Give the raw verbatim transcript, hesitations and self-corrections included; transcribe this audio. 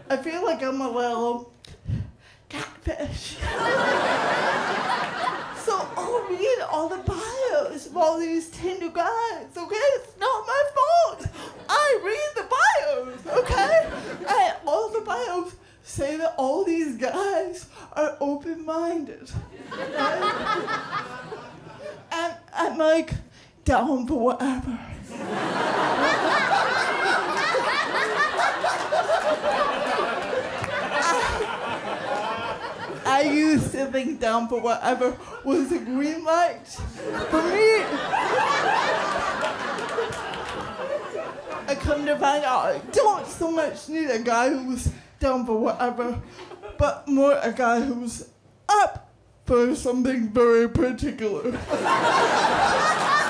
I feel like I'm a little catfish. So I'll read all the bios of all these Tinder guys, okay? It's not my fault. I read the bios, okay? And all the bios say that all these guys are open-minded. Right? And I'm like, down for whatever. I used to think down for whatever was a green light. For me, I come to find out I don't so much need a guy who's down for whatever, but more a guy who's up for something very particular.